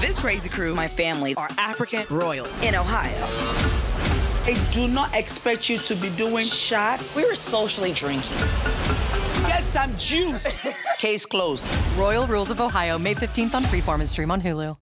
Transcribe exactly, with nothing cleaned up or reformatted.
This crazy crew, my family, are African royals in Ohio. I do not expect you to be doing shots. We were socially drinking. Get some juice. Case closed. Royal Rules of Ohio, May fifteenth on Freeform and stream on Hulu.